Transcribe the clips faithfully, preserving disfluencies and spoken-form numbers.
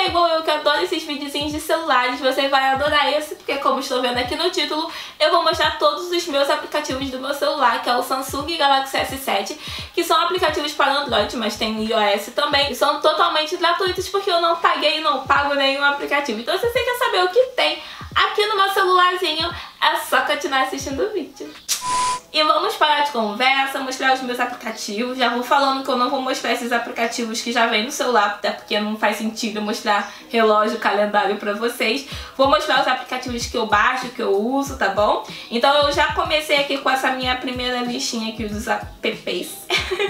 é igual eu que adoro esses videozinhos de celulares, você vai adorar esse, porque como estou vendo aqui no título, eu vou mostrar todos os meus aplicativos do meu celular, que é o Samsung Galaxy S sete, que são aplicativos para Android, mas tem iOS também, e são totalmente gratuitos porque eu não paguei e não pago nenhum aplicativo. Então se você quer saber o que tem aqui no meu celularzinho, é só continuar assistindo o vídeo. E vamos parar de conversa, mostrar os meus aplicativos. Já vou falando que eu não vou mostrar esses aplicativos que já vem no celular, até porque não faz sentido eu mostrar relógio, calendário pra vocês. Vou mostrar os aplicativos que eu baixo, que eu uso, tá bom? Então eu já comecei aqui com essa minha primeira listinha aqui dos apps.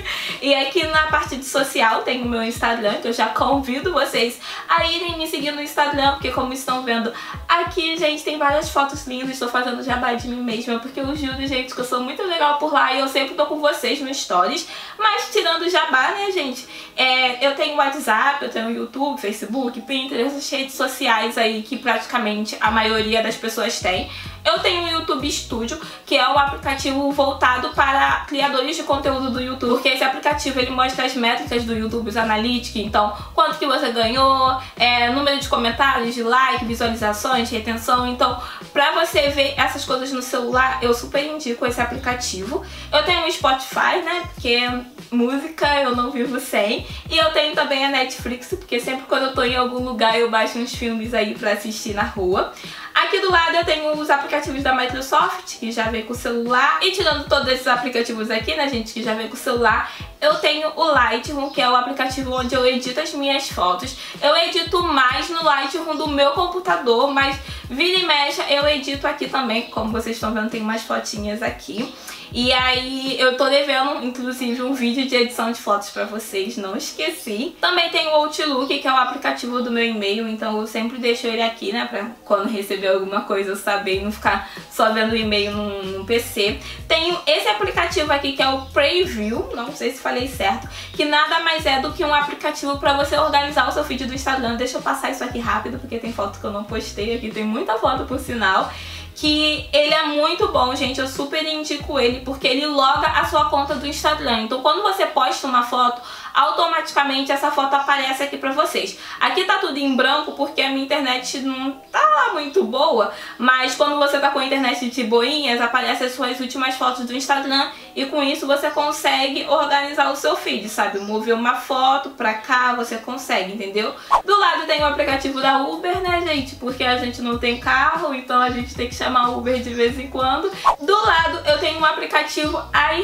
E aqui na parte de social tem o meu Instagram, que eu já convido vocês a irem me seguir no Instagram, porque como estão vendo aqui, gente, tem várias fotos lindas. Estou fazendo jabá de mim mesma, porque eu juro, gente, que eu sou muito legal por lá e eu sempre tô com vocês no Stories. Mas tirando o jabá, né, gente, é, eu tenho WhatsApp, eu tenho YouTube, Facebook, Pinterest, as redes sociais aí que praticamente a maioria das pessoas tem. Eu tenho o YouTube Studio, que é um aplicativo voltado para criadores de conteúdo do YouTube, porque esse aplicativo ele mostra as métricas do YouTube, os Analytics, então quanto que você ganhou, é, número de comentários, de like, visualizações, retenção. Então pra você ver essas coisas no celular, eu super indico esse aplicativo. Eu tenho o Spotify, né, porque música eu não vivo sem, e eu tenho também a Netflix, porque sempre quando eu tô em algum lugar eu baixo uns filmes aí pra assistir na rua. Aqui do lado eu tenho os aplicativos da Microsoft, que já vem com o celular. E tirando todos esses aplicativos aqui, né, gente, que já vem com o celular, eu tenho o Lightroom, que é o aplicativo onde eu edito as minhas fotos. Eu edito mais no Lightroom do meu computador, mas vira e mexe eu edito aqui também. Como vocês estão vendo, tem umas fotinhas aqui. E aí eu tô devendo, inclusive, um vídeo de edição de fotos pra vocês, não esqueci. Também tem o Outlook, que é o aplicativo do meu e-mail, então eu sempre deixo ele aqui, né, pra quando receber alguma coisa eu saber e não ficar só vendo o e-mail no, no P C. Tenho esse aplicativo aqui, que é o Preview, não sei se falei certo, que nada mais é do que um aplicativo pra você organizar o seu feed do Instagram. Deixa eu passar isso aqui rápido, porque tem foto que eu não postei aqui, tem muita foto por sinal. Que ele é muito bom, gente, eu super indico ele, porque ele loga a sua conta do Instagram. Então quando você posta uma foto, automaticamente essa foto aparece aqui pra vocês. Aqui tá tudo em branco porque a minha internet não tá muito boa, mas quando você tá com a internet de boinhas, aparecem as suas últimas fotos do Instagram e com isso você consegue organizar o seu feed, sabe? Mover uma foto pra cá, você consegue, entendeu? Do lado tem o aplicativo da Uber, né, gente? Porque a gente não tem carro, então a gente tem que chamar o Uber de vez em quando. Do lado eu tenho um aplicativo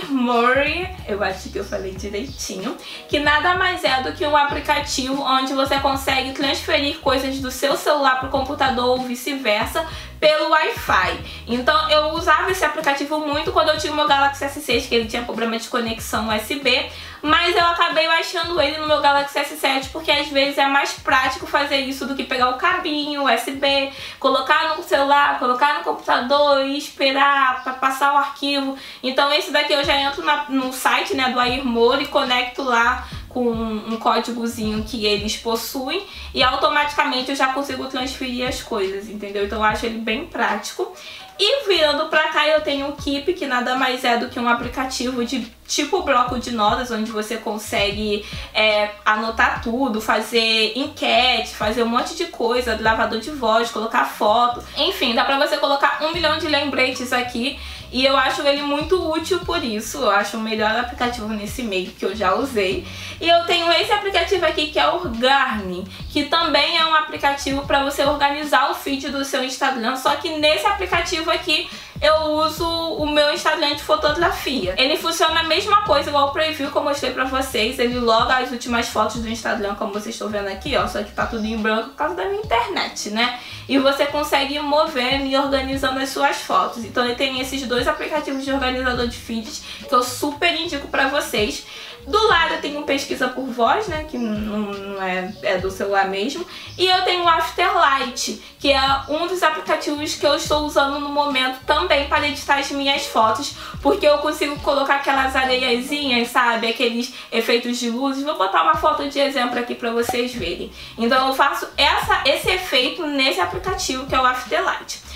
iMori, eu acho que eu falei direitinho, que nada mais é do que um aplicativo onde você consegue transferir coisas do seu celular para o computador ou vice-versa pelo Wi-Fi. Então eu usava esse aplicativo muito quando eu tinha o meu Galaxy S seis, que ele tinha problema de conexão U S B, mas eu acabei baixando ele no meu Galaxy S sete porque às vezes é mais prático fazer isso do que pegar o cabinho U S B, colocar no celular, colocar no computador e esperar para passar o arquivo. Então esse daqui eu já entro na, no site, né, do iMori e conecto lá com um códigozinho que eles possuem e automaticamente eu já consigo transferir as coisas, entendeu? Então eu acho ele bem prático. E virando pra cá eu tenho o Keep, que nada mais é do que um aplicativo de tipo bloco de notas, onde você consegue é, anotar tudo, fazer enquete, fazer um monte de coisa, gravador de voz, colocar foto, enfim, dá pra você colocar um milhão de lembretes aqui. E eu acho ele muito útil por isso, eu acho o melhor aplicativo nesse meio que eu já usei. E eu tenho esse aplicativo aqui que é o Orgarny, que também é um aplicativo para você organizar o feed do seu Instagram, só que nesse aplicativo aqui eu uso o meu Instagram de fotografia. Ele funciona a mesma coisa, igual o Preview que eu mostrei pra vocês. Ele loga as últimas fotos do Instagram, como vocês estão vendo aqui, ó. Só que tá tudo em branco por causa da minha internet, né? E você consegue ir movendo e organizando as suas fotos. Então ele tem esses dois aplicativos de organizador de feeds que eu super indico pra vocês. Do lado eu tenho pesquisa por voz, né, que não, não é, é do celular mesmo. E eu tenho o Afterlight, que é um dos aplicativos que eu estou usando no momento também para editar as minhas fotos, porque eu consigo colocar aquelas areiazinhas, sabe, aqueles efeitos de luzes. Vou botar uma foto de exemplo aqui para vocês verem. Então eu faço essa, esse efeito nesse aplicativo que é o Afterlight.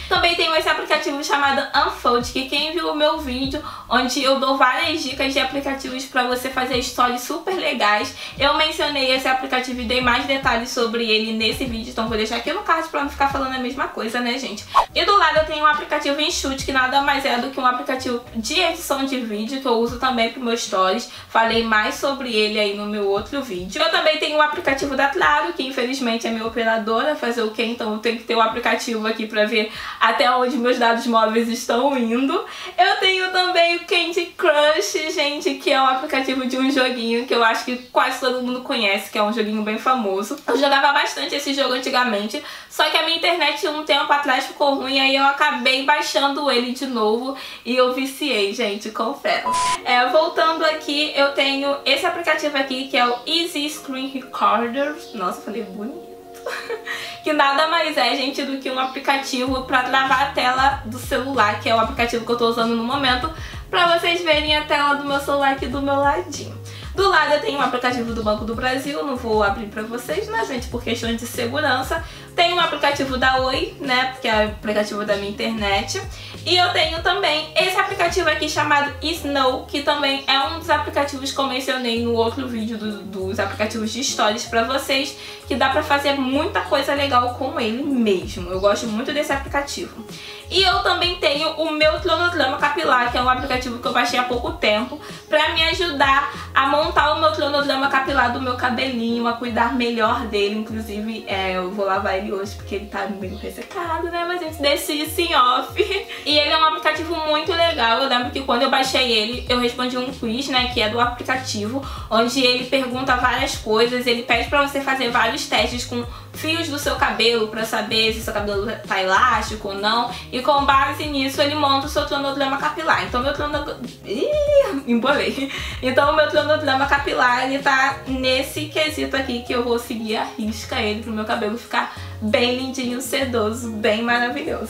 Também tenho esse aplicativo chamado Unfold, que quem viu o meu vídeo, onde eu dou várias dicas de aplicativos pra você fazer stories super legais, eu mencionei esse aplicativo e dei mais detalhes sobre ele nesse vídeo, então vou deixar aqui no card pra não ficar falando a mesma coisa, né, gente? E do lado eu tenho um aplicativo Enxute, que nada mais é do que um aplicativo de edição de vídeo, que eu uso também pro meus stories. Falei mais sobre ele aí no meu outro vídeo. Eu também tenho um aplicativo da Claro, que infelizmente é minha operadora, fazer o quê? Então eu tenho que ter um aplicativo aqui pra ver até onde meus dados móveis estão indo. Eu tenho também o Candy Crush, gente, que é um aplicativo de um joguinho que eu acho que quase todo mundo conhece, que é um joguinho bem famoso. Eu jogava bastante esse jogo antigamente, só que a minha internet um tempo atrás ficou ruim, aí eu acabei baixando ele de novo e eu viciei, gente, confesso. É, voltando aqui, eu tenho esse aplicativo aqui, que é o Easy Screen Recorder. Nossa, falei bonito. Que nada mais é, gente, do que um aplicativo pra gravar a tela do celular, que é o aplicativo que eu tô usando no momento, pra vocês verem a tela do meu celular aqui do meu ladinho. Do lado eu tenho um aplicativo do Banco do Brasil, não vou abrir pra vocês, né, gente, por questões de segurança. Tem um aplicativo da Oi, né, que é o aplicativo da minha internet. E eu tenho também esse aplicativo aqui chamado Snow, que também é um dos aplicativos que eu mencionei no outro vídeo do, dos aplicativos de stories pra vocês, que dá pra fazer muita coisa legal com ele mesmo. Eu gosto muito desse aplicativo. E eu também tenho o meu cronograma capilar, que é um aplicativo que eu baixei há pouco tempo, pra me ajudar a montar o meu cronograma capilar do meu cabelinho, a cuidar melhor dele. Inclusive, é, eu vou lavar ele hoje porque ele tá meio ressecado, né? Mas a gente decide isso em off. E ele é um aplicativo muito legal. Eu lembro que quando eu baixei ele, eu respondi um quiz, né, que é do aplicativo, onde ele pergunta várias coisas, ele pede pra você fazer vários testes com fios do seu cabelo pra saber se seu cabelo tá elástico ou não, e com base nisso ele monta o seu cronograma capilar. Então meu cronograma... Ih, embolei. Então o meu cronograma capilar, ele tá nesse quesito aqui, que eu vou seguir a risca ele pro meu cabelo ficar bem lindinho, sedoso, bem maravilhoso.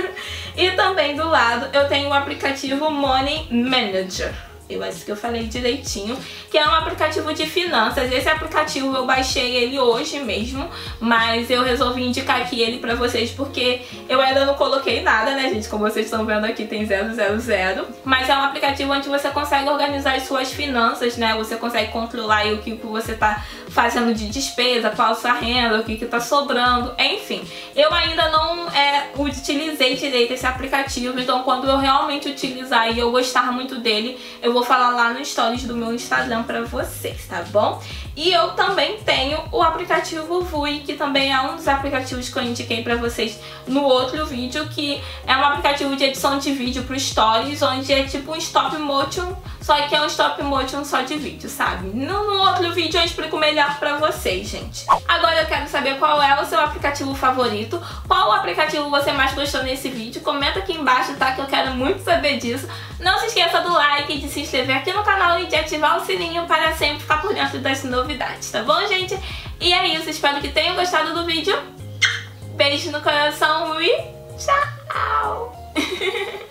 E também do lado eu tenho o aplicativo Money Manager. Eu acho que eu falei direitinho, que é um aplicativo de finanças. Esse aplicativo eu baixei ele hoje mesmo, mas eu resolvi indicar aqui ele pra vocês porque eu ainda não coloquei nada, né, gente? Como vocês estão vendo aqui, tem zero zero zero. Mas é um aplicativo onde você consegue organizar as suas finanças, né? Você consegue controlar aí o que você tá fazendo de despesa, qual a sua renda, o que que tá sobrando, enfim. Eu ainda não é, utilizei direito esse aplicativo, então quando eu realmente utilizar e eu gostar muito dele, eu vou Vou falar lá no stories do meu Instagram pra vocês, tá bom? E eu também tenho o aplicativo Vui, que também é um dos aplicativos que eu indiquei pra vocês no outro vídeo, que é um aplicativo de edição de vídeo pro stories, onde é tipo um stop motion, só que é um stop motion só de vídeo, sabe? No, no outro vídeo eu explico melhor pra vocês, gente. Agora eu quero saber qual é o seu aplicativo favorito, qual aplicativo você mais gostou nesse vídeo, comenta aqui embaixo, tá? Que eu quero muito saber disso. Não se esqueça do like, de se inscrever aqui no canal e de ativar o sininho para sempre ficar por dentro das novidades, tá bom, gente? E é isso, espero que tenham gostado do vídeo. Beijo no coração e tchau!